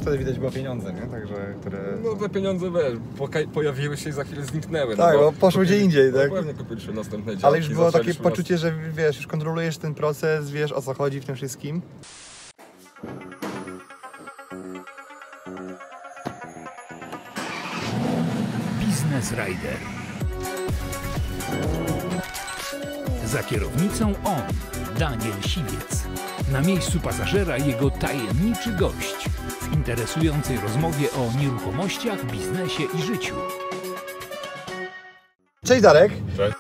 wtedy widać było pieniądze, nie? Także, które... No te pieniądze pojawiły się i za chwilę zniknęły. Tak, bo poszły gdzie indziej, tak? Pewnie kupiliśmy następne działki. Ale już było takie poczucie, że wiesz, już kontrolujesz ten proces, wiesz o co chodzi w tym wszystkim. Business Rider. Za kierownicą on, Daniel Siwiec. Na miejscu pasażera jego tajemniczy gość w interesującej rozmowie o nieruchomościach, biznesie i życiu. Cześć Darek. Cześć.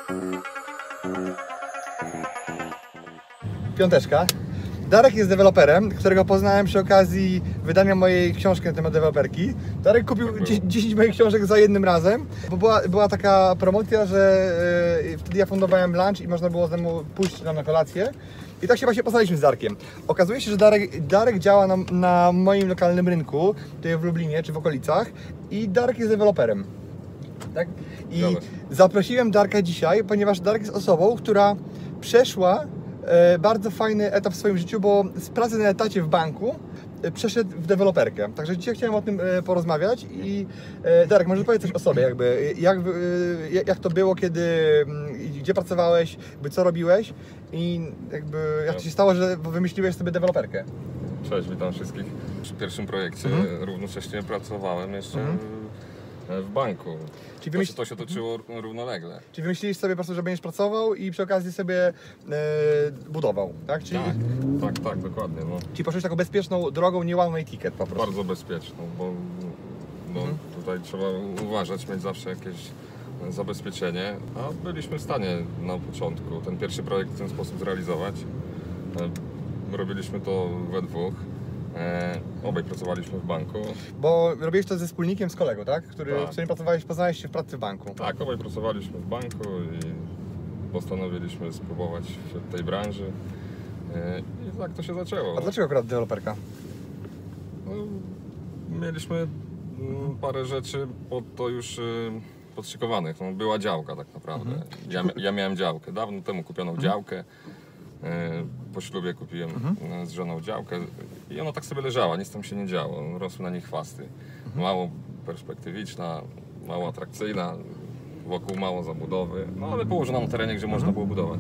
Piąteczka. Darek jest deweloperem, którego poznałem przy okazji wydania mojej książki na temat deweloperki. Darek kupił 10 moich książek za jednym razem, bo była taka promocja, że wtedy ja fundowałem lunch i można było ze mną pójść tam na kolację. I tak się właśnie poznaliśmy z Darkiem. Okazuje się, że Darek działa na moim lokalnym rynku, tutaj w Lublinie czy w okolicach, i Darek jest deweloperem. Tak? I zaprosiłem Darka dzisiaj, ponieważ Darek jest osobą, która przeszła bardzo fajny etap w swoim życiu, bo z pracy na etacie w banku przeszedł w deweloperkę. Także dzisiaj chciałem o tym porozmawiać i Darek, może powiedz coś o sobie, jakby, jak to było, gdzie pracowałeś, co robiłeś i jakby jak to się stało, że wymyśliłeś sobie deweloperkę? Cześć, witam wszystkich. Przy pierwszym projekcie równocześnie pracowałem jeszcze w banku. To się toczyło równolegle. Czyli wymyśliliście sobie po prostu, że będziesz pracował i przy okazji sobie budował, tak? Czyli... Tak, dokładnie. No. Czyli poszłeś taką bezpieczną drogą, nie one way ticket po prostu. Bardzo bezpieczną, bo tutaj trzeba uważać, mieć zawsze jakieś zabezpieczenie, a byliśmy w stanie na początku ten pierwszy projekt w ten sposób zrealizować. Robiliśmy to we dwóch. Obaj pracowaliśmy w banku. Bo robiłeś to ze wspólnikiem, z kolegą, tak? Z którym poznałeś się w pracy w banku. Tak, obaj pracowaliśmy w banku i postanowiliśmy spróbować w tej branży. I tak to się zaczęło. A dlaczego akurat deweloperka? No, mieliśmy parę rzeczy pod to już podszykowanych. No, była działka tak naprawdę. Ja miałem działkę. Dawno temu kupioną działkę. Po ślubie kupiłem z żoną działkę i ona tak sobie leżała, nic tam się nie działo, rosły na niej chwasty. Mało perspektywiczna, mało atrakcyjna, wokół mało zabudowy, no ale położona na terenie, gdzie można było budować.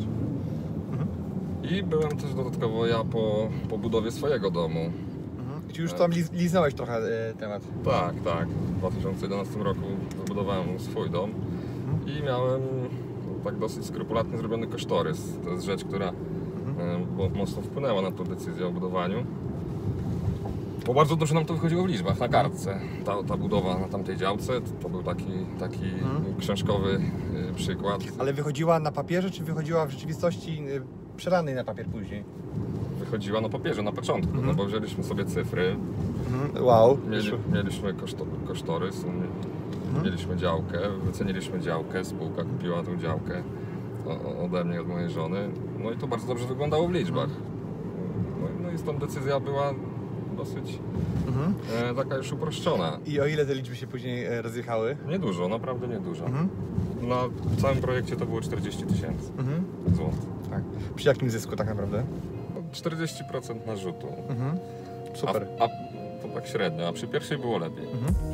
I byłem też dodatkowo ja po budowie swojego domu. Czy już tam liznąłeś trochę temat? Tak. W 2011 roku wybudowałem swój dom i miałem tak dosyć skrupulatnie zrobiony kosztorys. To jest rzecz, która mocno wpłynęła na tę decyzję o budowaniu. Bo bardzo dobrze nam to wychodziło w liczbach, na kartce. Ta budowa na tamtej działce to był taki książkowy przykład. Ale wychodziła na papierze, czy wychodziła w rzeczywistości przelanej na papier później? Wychodziła na papierze na początku, no bo wzięliśmy sobie cyfry. Wow. Mieliśmy kosztorys, mieliśmy działkę, wyceniliśmy działkę, spółka kupiła tą działkę ode mnie, od mojej żony. No i to bardzo dobrze wyglądało w liczbach. No i stąd decyzja była dosyć taka już uproszczona. I o ile te liczby się później rozjechały? Niedużo, naprawdę niedużo. Na całym projekcie to było 40 000 złotych. Tak. Przy jakim zysku tak naprawdę? 40% narzutu. Super. A to tak średnio, a przy pierwszej było lepiej.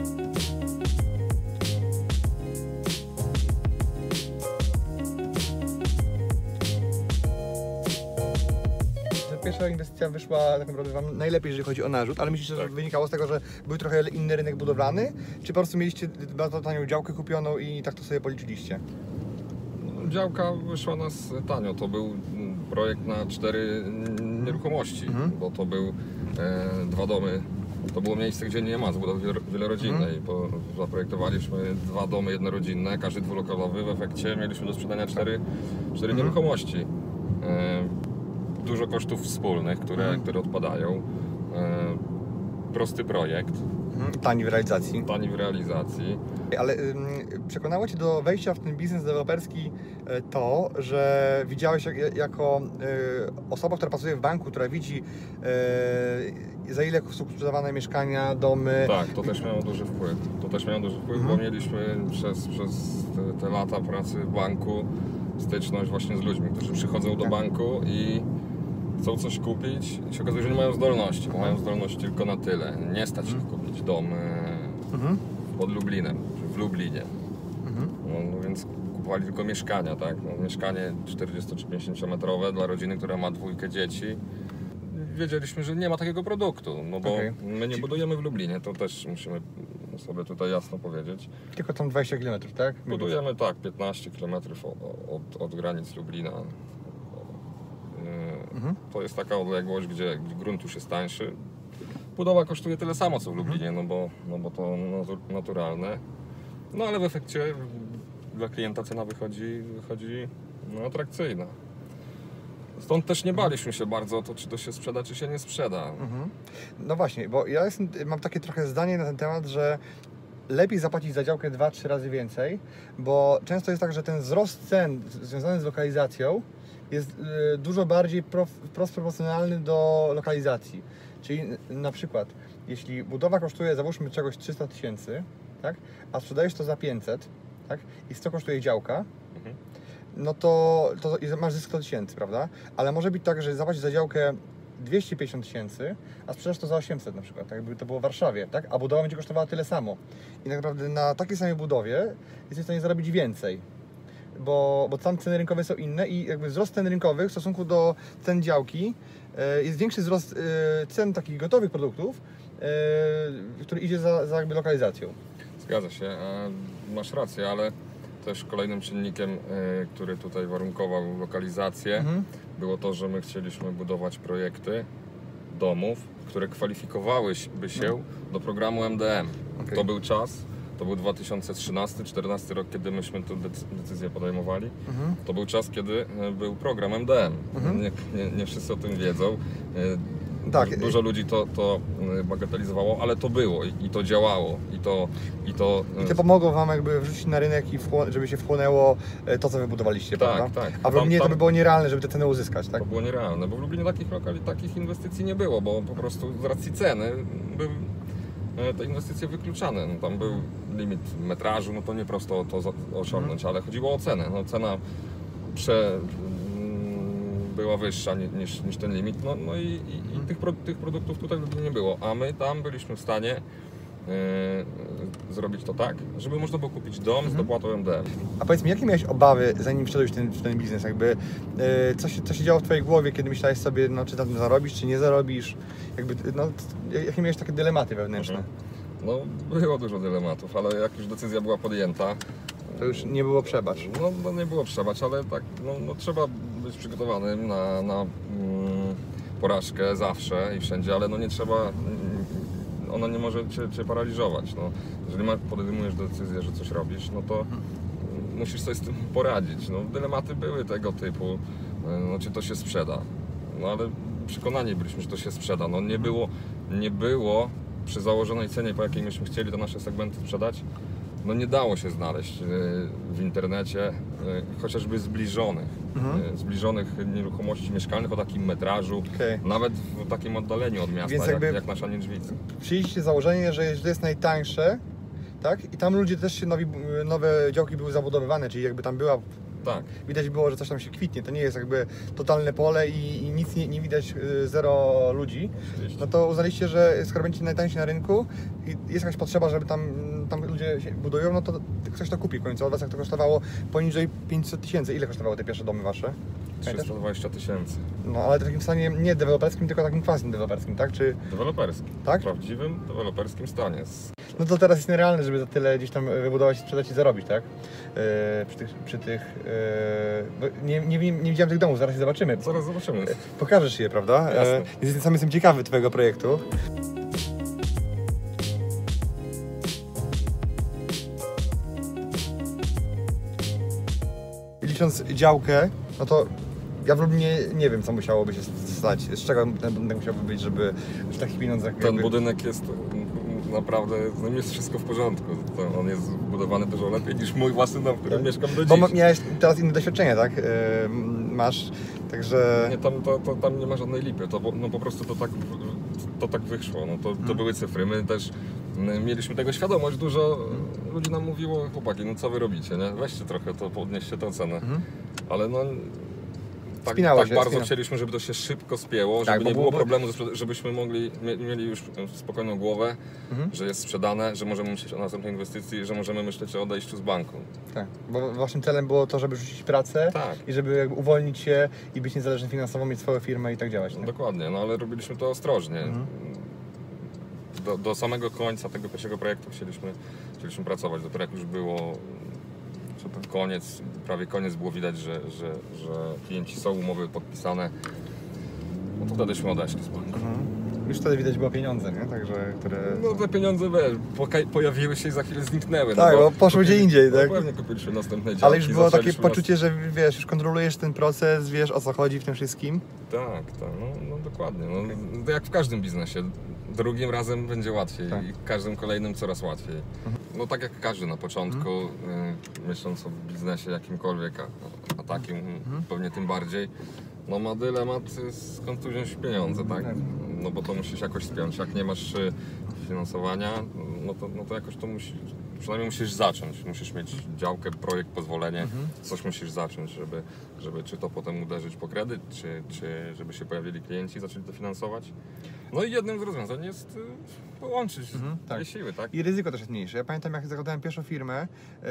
Pierwsza inwestycja wyszła tak naprawdę Wam najlepiej, jeżeli chodzi o narzut, ale myślicie, że wynikało z tego, że był trochę inny rynek budowlany? Czy po prostu mieliście bardzo tanią działkę kupioną i tak to sobie policzyliście? Działka wyszła nas tanio, to był projekt na 4 nieruchomości, bo to był 2 domy. To było miejsce, gdzie nie ma zabudowy wielorodzinnej. Zaprojektowaliśmy 2 domy jednorodzinne, każdy dwulokalowy. W efekcie mieliśmy do sprzedania 4 nieruchomości. Dużo kosztów wspólnych, które odpadają. Prosty projekt. Tani w realizacji. Ale przekonało Cię do wejścia w ten biznes deweloperski to, że widziałeś jako osoba, która pracuje w banku, która widzi za ile są sprzedawane mieszkania, domy. Tak, to też miało duży wpływ. Bo mieliśmy przez te lata pracy w banku styczność właśnie z ludźmi, którzy przychodzą do banku i chcą coś kupić i się okazuje, że nie mają zdolności, bo mają zdolność tylko na tyle. Nie stać ich kupić dom pod Lublinem, w Lublinie. No więc kupowali tylko mieszkania, tak? No, mieszkanie 40 czy 50 metrowe dla rodziny, która ma 2 dzieci. Wiedzieliśmy, że nie ma takiego produktu, no bo my nie budujemy w Lublinie, to też musimy sobie tutaj jasno powiedzieć. Tylko tam 20 km, tak? Budujemy tak, 15 km od granic Lublina. To jest taka odległość, gdzie grunt już jest tańszy. Budowa kosztuje tyle samo co w Lublinie, no bo to naturalne. No ale w efekcie dla klienta cena wychodzi atrakcyjna. Stąd też nie baliśmy się bardzo o to, czy to się sprzeda, czy się nie sprzeda. No właśnie, bo ja mam takie trochę zdanie na ten temat, że lepiej zapłacić za działkę 2-3 razy więcej, bo często jest tak, że ten wzrost cen związany z lokalizacją jest dużo bardziej wprost proporcjonalny do lokalizacji. Czyli na przykład, jeśli budowa kosztuje, załóżmy czegoś 300 000, tak? A sprzedajesz to za 500, tak? I 100 kosztuje działka, no to masz zysk 100 000, prawda? Ale może być tak, że zapłacisz za działkę 250 000, a sprzedasz to za 800 na przykład, tak jakby to było w Warszawie, tak? A budowa będzie kosztowała tyle samo. I tak naprawdę na takiej samej budowie jesteś w stanie zarobić więcej. Bo tam ceny rynkowe są inne i jakby wzrost cen rynkowych w stosunku do cen działki jest większy wzrost cen takich gotowych produktów, który idzie za jakby lokalizacją. Zgadza się, masz rację, ale też kolejnym czynnikiem, który tutaj warunkował lokalizację, było to, że my chcieliśmy budować projekty domów, które kwalifikowałyby się do programu MDM. To był czas, to był 2013-2014 rok, kiedy myśmy tę decyzję podejmowali. To był czas, kiedy był program MDM. Nie wszyscy o tym wiedzą. Tak. Dużo ludzi to bagatelizowało, ale to było i to działało. I to pomogło Wam jakby wrzucić na rynek i żeby się wchłonęło to, co wybudowaliście, prawda? Tak. A w Lublinie to by było nierealne, żeby te ceny uzyskać, tak? To było nierealne, bo w Lublinie takich inwestycji nie było, bo po prostu z racji ceny były te inwestycje wykluczane. No, tam był limit metrażu, no to nie prosto to osiągnąć, ale chodziło o cenę. No, cena była wyższa niż ten limit, no i tych produktów tutaj w Lublinie nie było, a my tam byliśmy w stanie zrobić to tak, żeby można było kupić dom z dopłatą MDM. A powiedz mi, jakie miałeś obawy, zanim wszedłeś w ten biznes? Jakby, co się działo w Twojej głowie, kiedy myślałeś sobie, no, czy na tym zarobisz, czy nie zarobisz? Jakby, no, jakie miałeś takie dylematy wewnętrzne? No, było dużo dylematów, ale jak już decyzja była podjęta, to już nie było przebacz. No nie było przebacz, ale tak, no trzeba być przygotowanym na porażkę zawsze i wszędzie, ale no nie trzeba, ona nie może cię paraliżować. No, jeżeli podejmujesz decyzję, że coś robisz, no to musisz sobie z tym poradzić. No, dylematy były tego typu, no, czy to się sprzeda. No ale przekonani byliśmy, że to się sprzeda. No, nie było przy założonej cenie, po jakiej myśmy chcieli te nasze segmenty sprzedać, no nie dało się znaleźć w internecie chociażby zbliżonych nieruchomości mieszkalnych o takim metrażu, nawet w takim oddaleniu od miasta, jak nasza Niedźwica. Przyjęliście założenie, że to jest najtańsze, tak? I tam ludzie też się nowe działki były zabudowywane, czyli jakby tam była... Tak. Widać było, że coś tam się kwitnie, to nie jest jakby totalne pole i nic nie widać, zero ludzi. No to uznaliście, że skoro będziecie najtańsi na rynku i jest jakaś potrzeba, żeby tam ludzie się budują, no to ktoś to kupi w końcu. Od Was jak to kosztowało poniżej 500 000. Ile kosztowały te pierwsze domy Wasze? 320 000. No ale w takim stanie nie deweloperskim, tylko takim quasi-deweloperskim, tak? Czy... Deweloperskim. Tak? W prawdziwym deweloperskim stanie. No to teraz jest nierealne, żeby za tyle gdzieś tam wybudować, sprzedać i zarobić, tak? Przy tych bo nie widziałem tych domów, zaraz je zobaczymy. Zaraz zobaczymy. Pokażesz je, prawda? Jasne. Sam jestem ciekawy Twojego projektu. Licząc działkę, no to ja w Lublinie nie wiem, co musiałoby się stać, z czego ten budynek musiałby być, żeby w takich pieniądzach... Ten budynek jest naprawdę, z nim jest wszystko w porządku. On jest zbudowany dużo lepiej niż mój własny dom, w którym mieszkam do dziś. Bo miałeś teraz inne doświadczenie, tak? Masz, także... Nie, tam nie ma żadnej lipy, no po prostu to tak wyszło, no to były cyfry. My też mieliśmy tego świadomość, dużo ludzi nam mówiło, chłopaki, no co wy robicie, nie? Weźcie trochę to, podnieście tę cenę. Ale no spinało się, bardzo chcieliśmy, żeby to się szybko spięło, Tak, żeby bo nie było- było problemu, żebyśmy mieli już spokojną głowę, że jest sprzedane, że możemy myśleć o następnej inwestycji, że możemy myśleć o odejściu z banku. Tak, bo waszym celem było to, żeby rzucić pracę Tak. i żeby jakby uwolnić się i być niezależny finansowo, mieć swoją firmę i tak działać. Nie? Dokładnie, no ale robiliśmy to ostrożnie. Do samego końca tego pierwszego projektu chcieliśmy pracować. Dopiero jak już było prawie koniec, było widać, że klienci są, umowy podpisane, no to wtedyśmy odeszli z banku. Już wtedy widać było pieniądze, nie? Także, które... No te pieniądze pojawiły się i za chwilę zniknęły. Tak, no bo poszły gdzie indziej, tak? Pewnie kupiliśmy następne działki. Ale już było takie zaczęliśmy poczucie, że wiesz, już kontrolujesz ten proces, wiesz o co chodzi w tym wszystkim. Tak, no dokładnie. No, to jak w każdym biznesie. Drugim razem będzie łatwiej Tak. i każdym kolejnym coraz łatwiej. No tak jak każdy na początku, myśląc o biznesie jakimkolwiek, a takim pewnie tym bardziej, no ma dylemat, skąd tu wziąć pieniądze, tak? No bo to musisz jakoś spiąć. Jak nie masz finansowania, no to jakoś to przynajmniej musisz zacząć. Musisz mieć działkę, projekt, pozwolenie, coś musisz zacząć, żeby czy to potem uderzyć po kredyt, czy żeby się pojawili klienci i zaczęli to finansować. No i jednym z rozwiązań jest połączyć te siły, tak? I ryzyko też jest mniejsze. Ja pamiętam, jak zakładałem pierwszą firmę,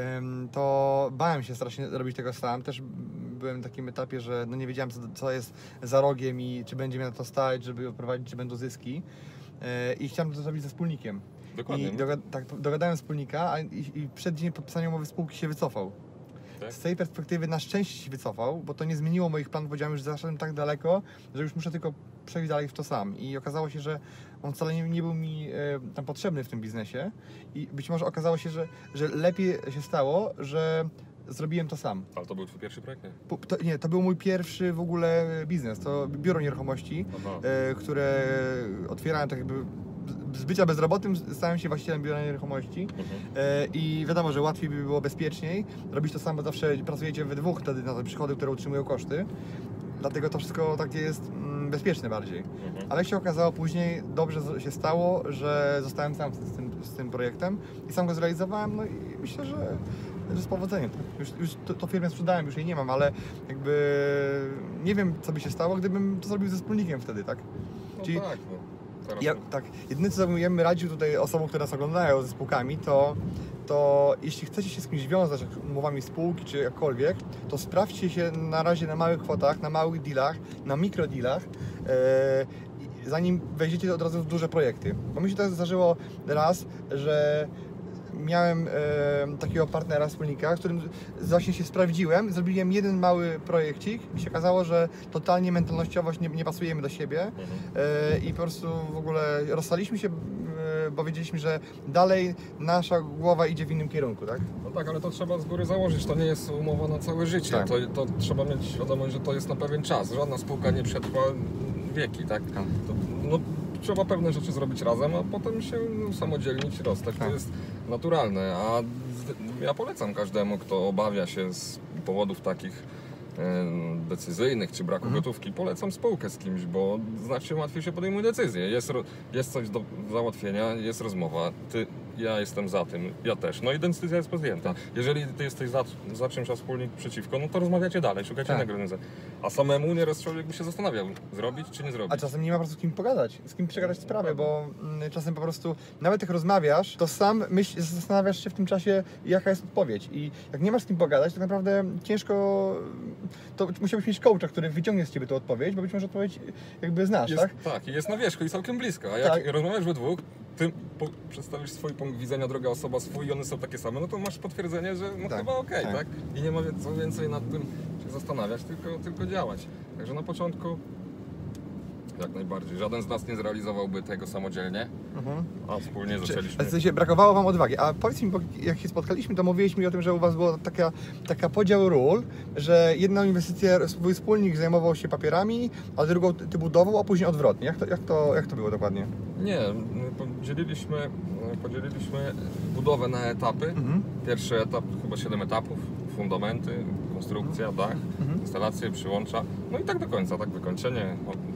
to bałem się strasznie robić tego sam. Też byłem na takim etapie, że no nie wiedziałem, co jest za rogiem i czy będzie mnie na to stać, żeby odprowadzić, czy będą zyski. I chciałem to zrobić ze wspólnikiem. Dokładnie. I dogadałem wspólnika, i przed dniem podpisania umowy spółki się wycofał. Tak? Z tej perspektywy na szczęście się wycofał, bo to nie zmieniło moich planów. Powiedziałem, że zaszedłem tak daleko, że już muszę tylko przejść dalej w to sam. I okazało się, że on wcale nie był mi tam potrzebny w tym biznesie. I być może okazało się, że lepiej się stało, że zrobiłem to sam. Ale to był twój pierwszy projekt, nie? Nie, to był mój pierwszy w ogóle biznes. To biuro nieruchomości, które otwierałem tak jakby z bycia bezrobotnym, stałem się właścicielem biura nieruchomości i wiadomo, że łatwiej by było, bezpieczniej robić to samo, bo zawsze pracujecie we dwóch wtedy na te przychody, które utrzymują koszty. Dlatego to wszystko takie jest bezpieczne bardziej. Ale się okazało później, dobrze się stało, że zostałem sam z tym projektem i sam go zrealizowałem, no i myślę, że z powodzeniem. Już to firmę sprzedałem, już jej nie mam, ale jakby nie wiem, co by się stało, gdybym to zrobił ze wspólnikiem wtedy, tak? No Czyli tak, no. Teraz tak, jedyne co bym radził tutaj osobom, które nas oglądają ze spółkami, to jeśli chcecie się z kimś wiązać, jak umowami spółki czy jakkolwiek, to sprawdźcie się na razie na małych kwotach, na małych dealach, na mikrodealach, zanim wejdziecie od razu w duże projekty. Bo mi się to zdarzyło raz, że miałem takiego partnera, wspólnika, z którym właśnie się sprawdziłem, zrobiłem jeden mały projekcik i się okazało, że totalnie mentalnościowo nie pasujemy do siebie i po prostu w ogóle rozstaliśmy się, bo wiedzieliśmy, że dalej nasza głowa idzie w innym kierunku, tak? No tak, ale to trzeba z góry założyć, to nie jest umowa na całe życie, Tak. to trzeba mieć świadomość, że to jest na pewien czas, żadna spółka nie przetrwa wieki, tak? No, trzeba pewne rzeczy zrobić razem, a potem się usamodzielnić i rozstać, to jest naturalne, a ja polecam każdemu, kto obawia się z powodów takich decyzyjnych czy braku gotówki, polecam spółkę z kimś, bo znacznie łatwiej się podejmuje decyzje. Jest coś do załatwienia, jest rozmowa, ja jestem za tym, ja też. No i decyzja jest podjęta. Jeżeli ty jesteś za czymś, a wspólnik przeciwko, no to rozmawiacie dalej, szukacie innego rozwiązania. A samemu nieraz człowiek by się zastanawiał, zrobić czy nie zrobić. A czasem nie ma po prostu z kim pogadać, z kim przegadać sprawę, bo czasem po prostu, nawet jak rozmawiasz, to sam zastanawiasz się w tym czasie, jaka jest odpowiedź. I jak nie masz z kim pogadać, to naprawdę ciężko, to musiałbyś mieć coacha, który wyciągnie z ciebie tę odpowiedź, bo być może odpowiedź jakby znasz, tak? Tak, i jest na wierzchu i całkiem blisko. A jak rozmawiasz we dwóch, ty przedstawisz swój punkt widzenia, druga osoba swój i one są takie same, no to masz potwierdzenie, że no chyba okej, tak? I nie ma co więcej nad tym się zastanawiać, tylko działać. Także na początku jak najbardziej. Żaden z nas nie zrealizowałby tego samodzielnie, a wspólnie zaczęliśmy. W sensie brakowało wam odwagi. A powiedz mi, bo jak się spotkaliśmy, to mówiliśmy o tym, że u was była taka podział ról, że jedną inwestycję swój wspólnik zajmował się papierami, a drugą ty budował, a później odwrotnie. Jak to było dokładnie? Nie, podzieliliśmy budowę na etapy. Pierwszy etap, chyba 7 etapów, fundamenty, konstrukcja, dach, instalacje, przyłącza, no i tak do końca, tak wykończenie,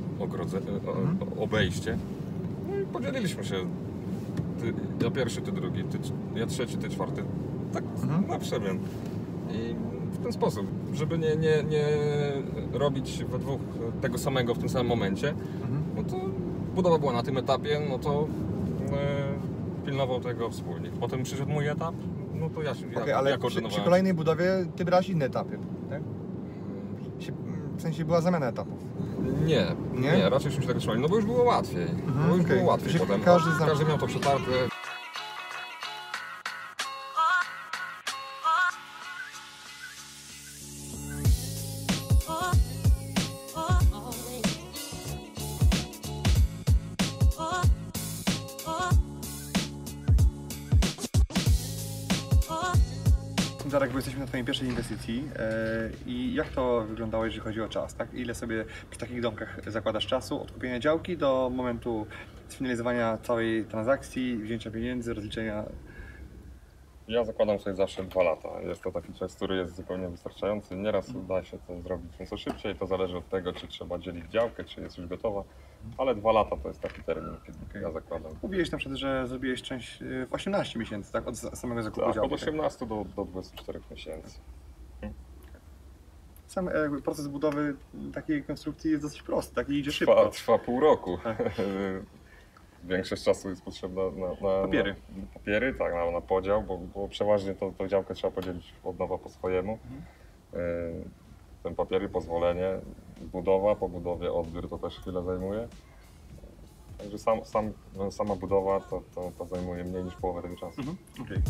obejście. No i podzieliliśmy się. Ja pierwszy, ty drugi, ja trzeci, ty czwarty. Tak na przemian. I w ten sposób, żeby nie robić we dwóch tego samego w tym samym momencie. No to budowa była na tym etapie, no to pilnował tego wspólnik. Potem przyszedł mój etap, no to Ale przy kolejnej budowie ty brałeś inne etapy, tak? W sensie była zamiana etapów. Nie, raczej się tego trzymali, no bo już było łatwiej. Bo już było łatwiej potem. Każdy miał to przetarte. Darek, bo jesteśmy na Twojej pierwszej inwestycji i jak to wyglądało, jeżeli chodzi o czas, tak? Ile sobie przy takich domkach zakładasz czasu od kupienia działki do momentu sfinalizowania całej transakcji, wzięcia pieniędzy, rozliczenia? Ja zakładam sobie zawsze 2 lata. Jest to taki czas, który jest zupełnie wystarczający. Nieraz uda się to zrobić nieco szybciej. To zależy od tego, czy trzeba dzielić działkę, czy jest już gotowa. Ale 2 lata to jest taki termin, kiedy ja zakładam. Mówiłeś na przykład, że zrobiłeś część w 18 miesięcy, tak? Od samego zakupu Tak, działki. od 18 do 24 miesięcy. Sam jakby proces budowy takiej konstrukcji jest dosyć prosty, tak? I idzie szybko. Trwa pół roku. Większość czasu jest potrzebna na papiery, tak, na podział, bo przeważnie tą działkę trzeba podzielić od nowa po swojemu. Ten papiery, pozwolenie, budowa, po budowie odbiór to też chwilę zajmuje. Także sama budowa to zajmuje mniej niż połowę tego czasu. Okay.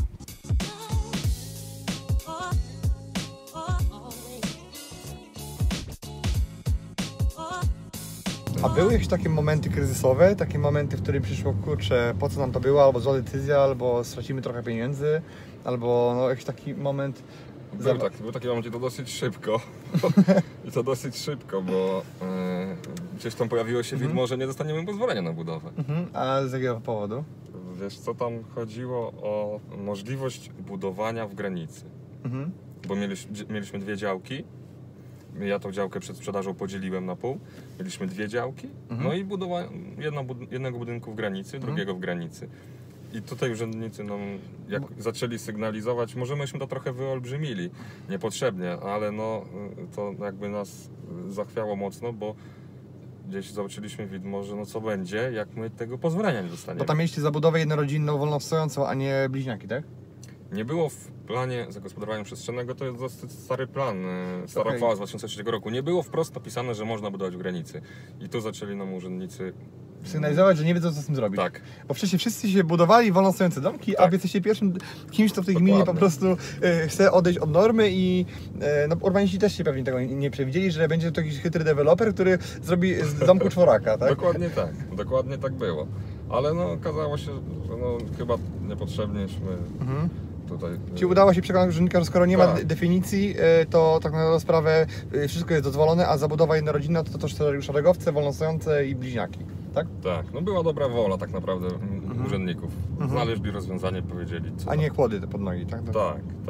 A były jakieś takie momenty kryzysowe, takie momenty, w którym przyszło, kurczę, po co nam to było, albo zła decyzja, albo stracimy trochę pieniędzy, albo no, jakiś taki moment... Był taki moment i to dosyć szybko. I to dosyć szybko, bo gdzieś tam pojawiło się widmo, że nie dostaniemy pozwolenia na budowę. A z jakiego powodu? Wiesz co, tam chodziło o możliwość budowania w granicy. Bo mieliśmy 2 działki. Ja tą działkę przed sprzedażą podzieliłem na pół. Mieliśmy 2 działki, no i budowa jednego budynku w granicy, drugiego w granicy. I tutaj urzędnicy nam jak zaczęli sygnalizować, może myśmy to trochę wyolbrzymili niepotrzebnie, ale no to jakby nas zachwiało mocno, bo gdzieś zobaczyliśmy widmo, że no co będzie, jak my tego pozwolenia nie dostaniemy. Bo tam mieliście zabudowę jednorodzinną, wolnostojącą, a nie bliźniaki, tak? Nie było w planie zagospodarowania przestrzennego, to jest dosyć stary plan, stara uchwała z 2003 roku. Nie było wprost napisane, że można budować w granicy. I tu zaczęli nam urzędnicy sygnalizować, że nie wiedzą, co z tym zrobić. Tak. Bo wcześniej wszyscy się budowali wolnostojące domki, a wy jesteście pierwszym kimś, kto w tej gminie po prostu chce odejść od normy i no, urbaniści też się pewnie tego nie przewidzieli, że będzie to jakiś chytry deweloper, który zrobi z domku czworaka, tak? Dokładnie tak było. Ale no okazało się, że no, chyba niepotrzebnieśmy tutaj... Ci udało się przekonać urzędnika, że skoro nie ma definicji, to tak na sprawę wszystko jest dozwolone, a zabudowa jednorodzinna to też szeregowce, wolnostojące i bliźniaki, tak? Tak, no była dobra wola tak naprawdę urzędników. Znaleźli rozwiązanie, powiedzieli co. A nie kłody te pod nogi, tak? Tak.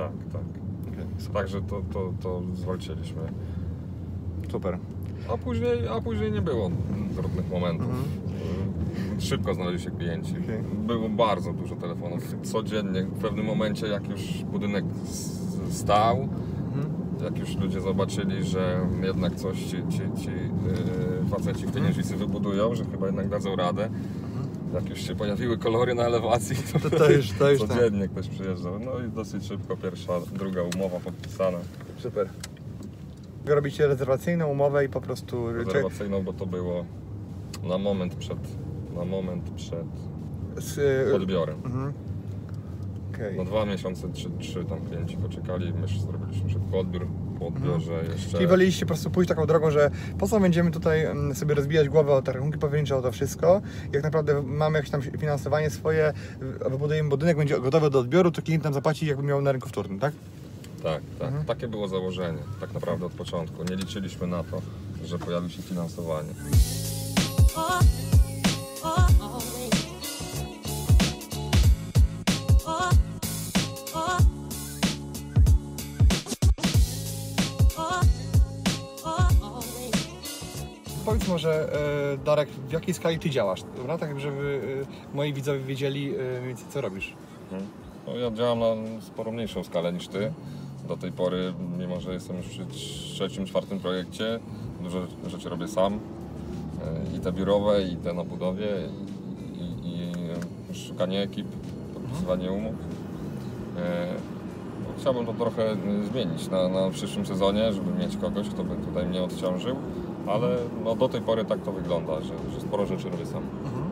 Okay, także to zwalczyliśmy. Super. A później nie było trudnych momentów. Szybko znaleźli się klienci. Było bardzo dużo telefonów. Codziennie, w pewnym momencie, jak już budynek stał, jak już ludzie zobaczyli, że jednak coś ci faceci w Pieniężnicy wybudują, że chyba jednak dadzą radę. Jak już się pojawiły kolory na elewacji, to już codziennie ktoś przyjeżdżał. No i dosyć szybko pierwsza, druga umowa podpisana. Super. Robicie rezerwacyjną umowę i po prostu... Rezerwacyjną, bo to było na moment przed odbiorem. Okay. No 2 miesiące, 3 tam klienci poczekali, my zrobiliśmy szybko odbiór, po odbiorze jeszcze... Czyli woleliście po prostu pójść taką drogą, że po co będziemy tutaj sobie rozbijać głowę o te rachunki powiernicze, o to wszystko. Jak naprawdę mamy jakieś tam finansowanie swoje, wybudujemy budynek, będzie gotowy do odbioru, to klient nam zapłaci, jakby miał na rynku wtórnym, tak? Tak. Takie było założenie, tak naprawdę od początku. Nie liczyliśmy na to, że pojawi się finansowanie. Powiedz może, Darek, w jakiej skali Ty działasz, dobra? Tak, żeby moi widzowie wiedzieli mniej więcej, co robisz. No, ja działam na sporo mniejszą skalę niż Ty. do tej pory, mimo że jestem już przy trzecim, czwartym projekcie, dużo rzeczy robię sam. I te biurowe, i te na budowie, i szukanie ekip, podpisywanie umów. Chciałbym to trochę zmienić na przyszłym sezonie, żeby mieć kogoś, kto by tutaj mnie odciążył, ale no, do tej pory tak to wygląda, że sporo rzeczy robię sam.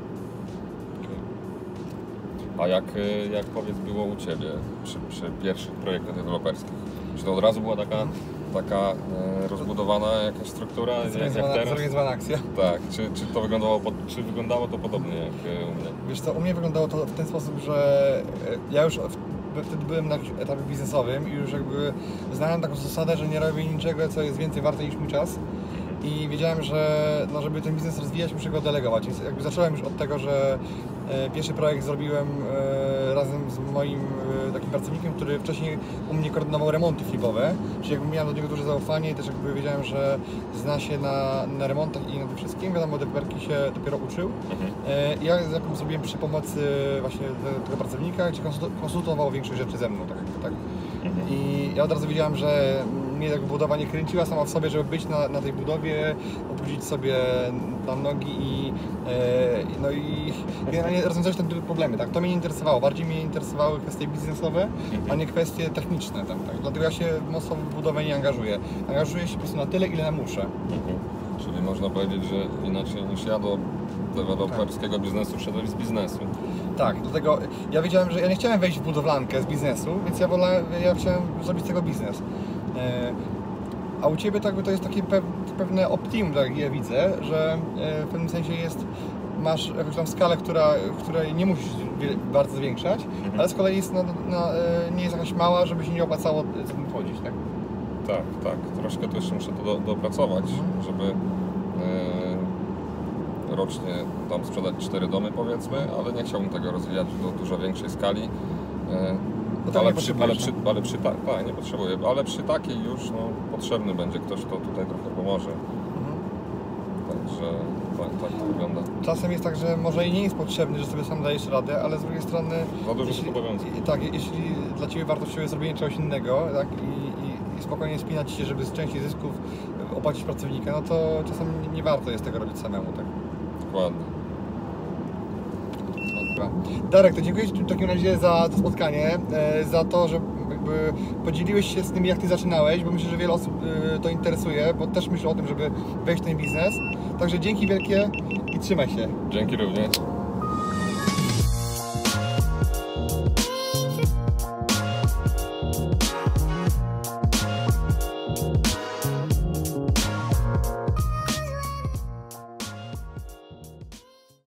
A jak powiedz było u Ciebie przy pierwszych projektach deweloperskich? Czy to od razu była taka rozbudowana jakaś struktura jak teraz? Zorganizowana akcja. Tak, czy wyglądało to podobnie jak u mnie? Wiesz co, u mnie wyglądało to w ten sposób, że ja już wtedy byłem na jakimś etapie biznesowym i już jakby znałem taką zasadę, że nie robię niczego, co jest więcej warte niż mój czas. I wiedziałem, że no, żeby ten biznes rozwijać, muszę go delegować. Więc jakby zacząłem już od tego, że pierwszy projekt zrobiłem razem z moim takim pracownikiem, który wcześniej u mnie koordynował remonty flipowe. Czyli jakby miałem do niego duże zaufanie i też jakby wiedziałem, że zna się na remontach i na tym wszystkim. Wiadomo, deweloperki się dopiero uczył. Ja jakby zrobiłem przy pomocy właśnie tego pracownika, gdzie konsultował większość rzeczy ze mną. Tak. I ja od razu wiedziałem, że mnie jakby budowa nie kręciła sama w sobie, żeby być na tej budowie, obrócić sobie tam nogi no i generalnie rozwiązać ten typ problemy. Tak? To mnie nie interesowało. Bardziej mnie interesowały kwestie biznesowe, a nie kwestie techniczne. Tak? Dlatego ja się mocno w budowę nie angażuję. Angażuję się po prostu na tyle, ile muszę. Czyli można powiedzieć, że inaczej niż ja do deweloperskiego biznesu wszedłem z biznesu. Tak, dlatego ja wiedziałem, że ja nie chciałem wejść w budowlankę z biznesu, więc ja chciałem zrobić z tego biznes. A u Ciebie to jest takie pewne optimum, tak jak ja widzę, że w pewnym sensie masz jakąś tam skalę, której nie musisz bardzo zwiększać, ale z kolei jest nie jest jakaś mała, żeby się nie opłacało za tym chodzić, tak? Tak. Troszkę to jeszcze muszę to dopracować, żeby rocznie tam sprzedać 4 domy, powiedzmy, ale nie chciałbym tego rozwijać do dużo większej skali. Nie potrzebuję, ale przy takiej już potrzebny będzie ktoś, kto tutaj trochę pomoże. Także tak to wygląda. Czasem jest tak, że może i nie jest potrzebny, że sobie sam dajesz radę, ale z drugiej strony... Za dużo obowiązków. Tak, jeśli dla Ciebie wartościowe jest zrobienie czegoś innego, tak, i spokojnie spinać się, żeby z części zysków opłacić pracownika, no to czasem nie warto jest tego robić samemu, tak? Dokładnie. Darek, to dziękuję Ci w takim razie za to spotkanie, za to, że jakby podzieliłeś się z tym, jak Ty zaczynałeś, bo myślę, że wiele osób to interesuje, bo też myślę o tym, żeby wejść w ten biznes. Także dzięki wielkie i trzymaj się. Dzięki również.